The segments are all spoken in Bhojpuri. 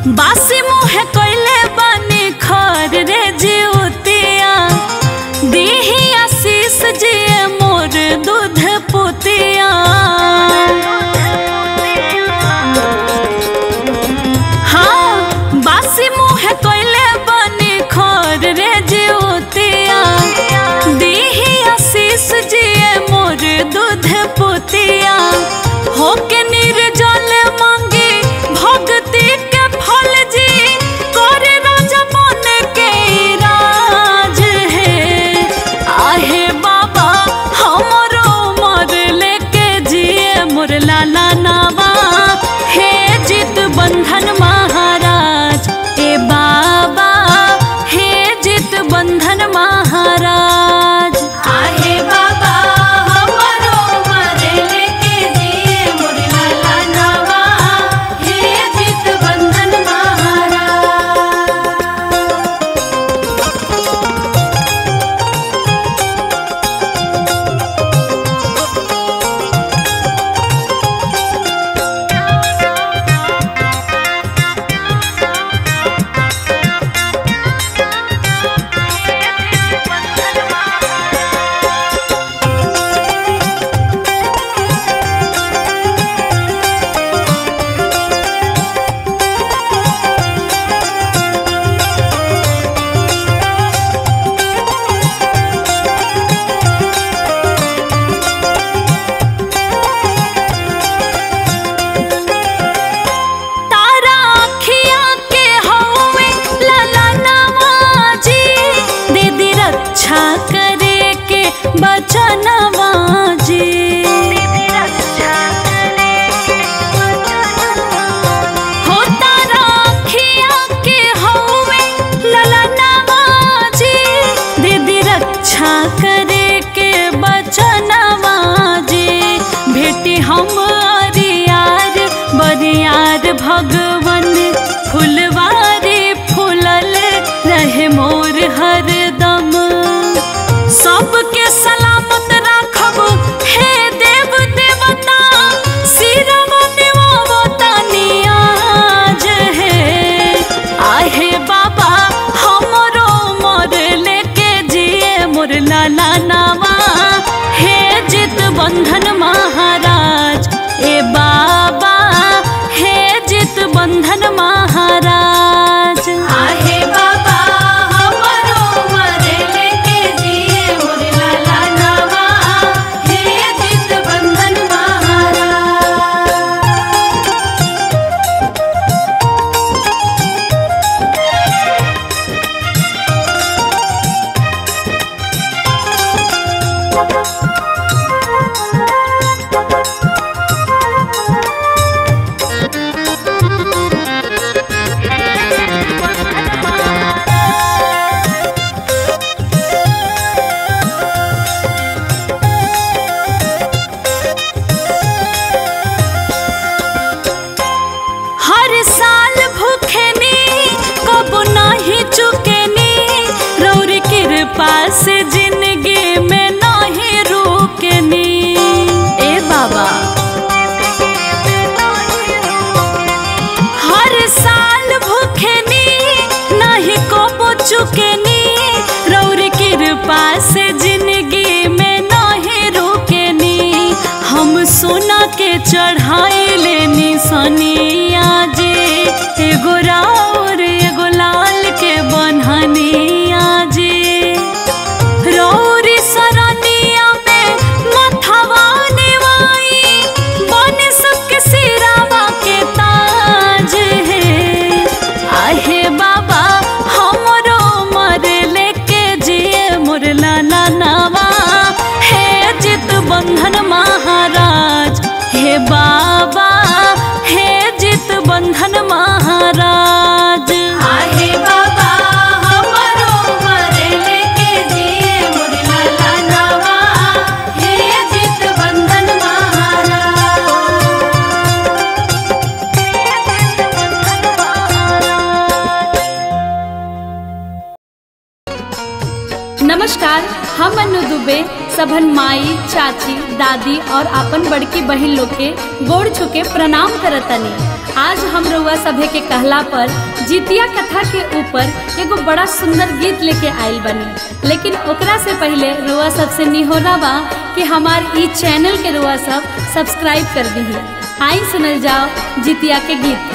बासी मुहे कोइले बनी खर रे जीवतिया दीही आशीष जिए मोर दूध पुतिया। हाँ बासी मुहे कोइले बनी खर रे जीवतिया दीही आशीष जिए मोर दूध पुतिया। होके निर्जल मांगे भक्ति के फल जी करे राजा बन के राज है। आहे बाबा हमरो मर लेके जिए मोर लाला नावा हे जित बंधन महाराज ए बाबा हे जित बंधन महाराज। आहे बाबा हमरो मर लेके जिए मोर लाला नावा हे जित बंधन महाराज। तारा अखिया के हवे लाला नवाजी दीदी रक्षा करे के बचनवा जी। हो तारा अखिया के हवे लाला नवाजी दीदी रक्षा करे के बचनवा जी। भेटी हम अरियार बरियार भगवन फुलवारी फूलल रहे मोर हरदम। सबके सलामत राखब हे देव देवता सिरवा निवावता नियाज है। आहे बाबा हमरो मोर लेके जिए मोर लाला नावा हे जित बंधन महाराज ए बाबा हे जित बंधन महाराज। आहे बाबा हमरो मर लेके जिए मोर लाला नावा हे जित बंधन महाराज। हर साल भूखेनी कब नहीं चुकेनी रौरी कृपा से जिंदगी में नहीं रुकेनी। ए बाबा हर साल भूखेनी नहीं कब चुकेनी रौरी कृपा से जिंदगी में नहीं रुकेनी। हम सोना के चढ़ाई लेनी सनिया जे एगो राउर एगो लाल के बन्हनिया जे। रौरी सरनिया में मथवा नेवाई बन सबके सिरावा के ताज है। आहे बाबा हमरो मर लेके जिए मोर लाला नावा हे जित बंधन महाराज हे बाबा हे जित बंधन महाराज। आहे बाबा हमरो मर लेके जिए मोर लाला नावा हे जित बंधन महाराज। नमस्कार, हम अनु दुबे सबन माई चाची दादी और अपन बड़की बहन लोग के गोड़ छुके प्रणाम करतनी। आज हम रउआ सभे के कहला पर जितिया कथा के ऊपर एगो बड़ा सुंदर गीत लेके आइल बनी। लेकिन ओकरा से पहले रउआ सबसे निहोरा बा कि हमार ई चैनल के रउआ सब सब्सक्राइब कर दी। आई सुनल जाओ जितिया के गीत।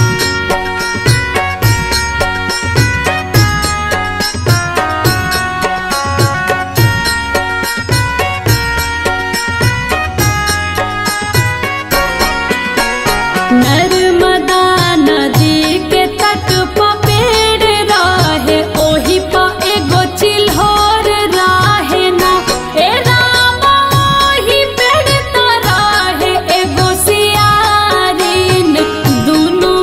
नर्मदा नदी के तट पर पेड़ रहे, ओही पर एगो चिल्होर रहे ना। ए रामा ओही पेड़ तो रहे एगो सियारिन, दुनू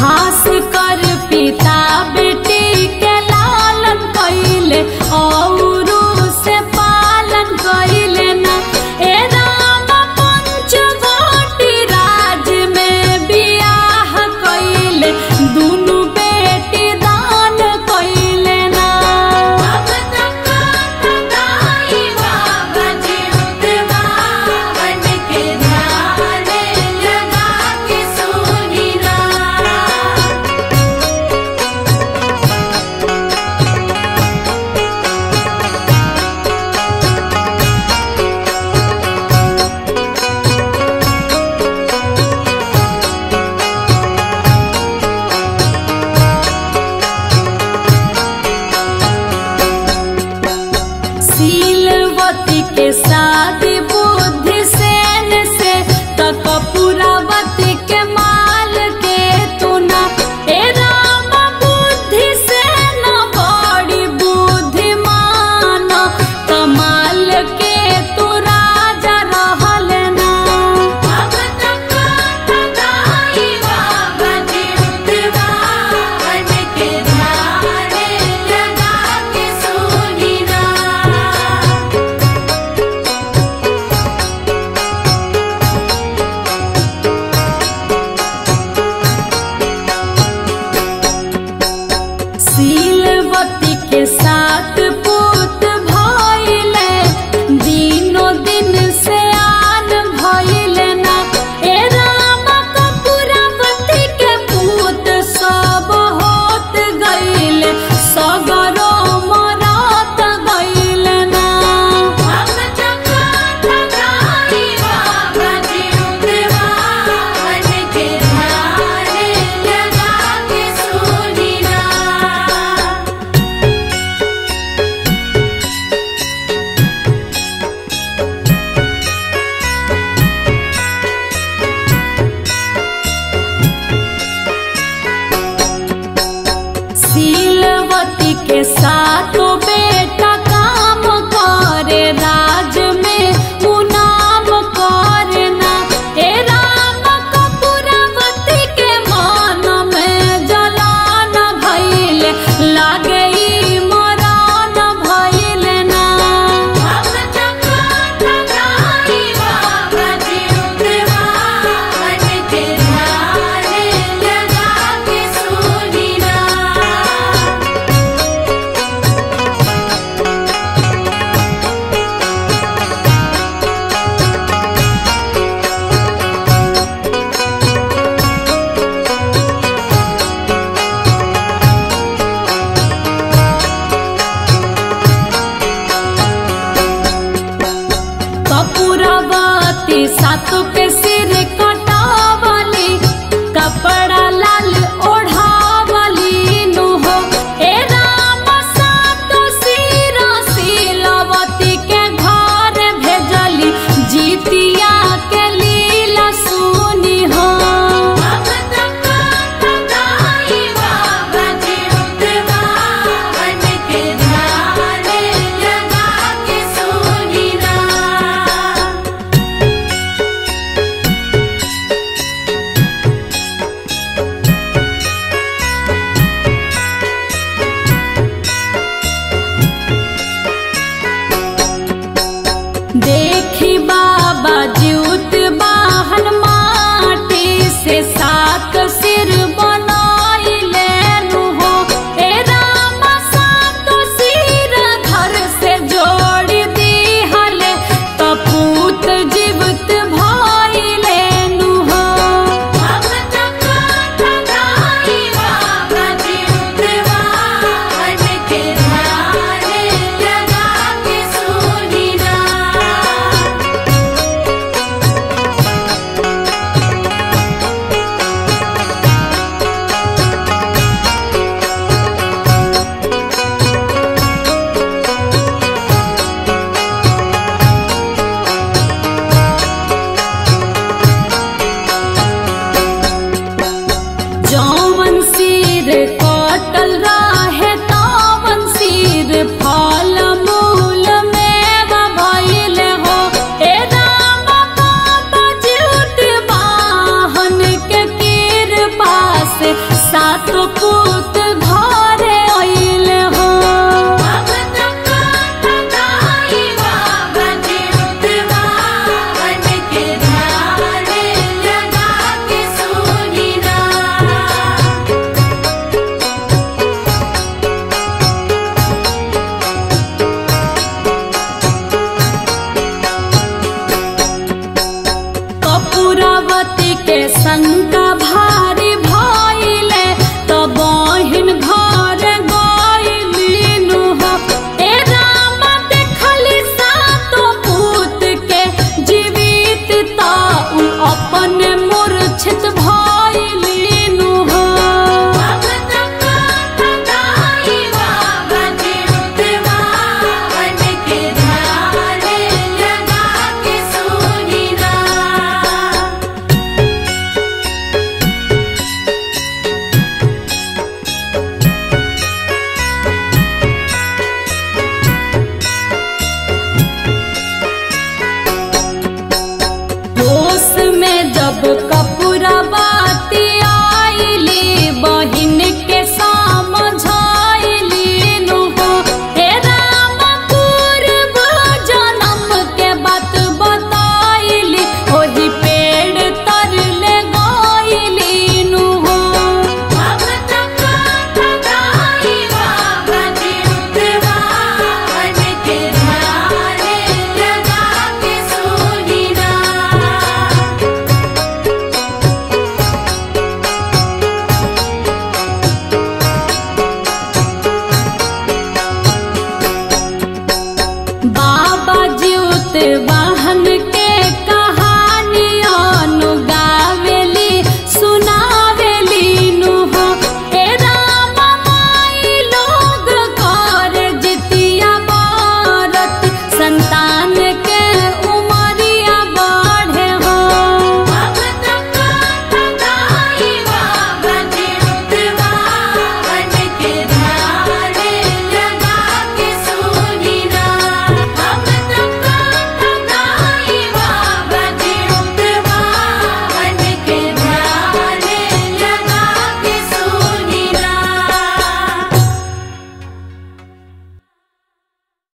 खास कर पिता बेटी के लालन कइले औरू से पालन कइले ना। ए राम पंचवटी राज में बियाह कइले दुनु बेटी दान कइले ना। शीलवती के शादी बुद्धि सेन से तक पुरावती के माल के तुना। ए राम बुद्धि सेन बड़ी बुद्धिमान कमाल के तू राजा रहल ना। शीलवती के साथ पुत भइले दिनो दिन से आन भइले ना। ए राम कपूरावती के पुत सब होत गइले सगरो मरत गइले ना। शीलवती के साथों बेटा काम करे राज में मुनाम करे ना। ए राम कपूरावती के मन में जलन भइले लागे ई मरण भइले ना। कपूरावती सात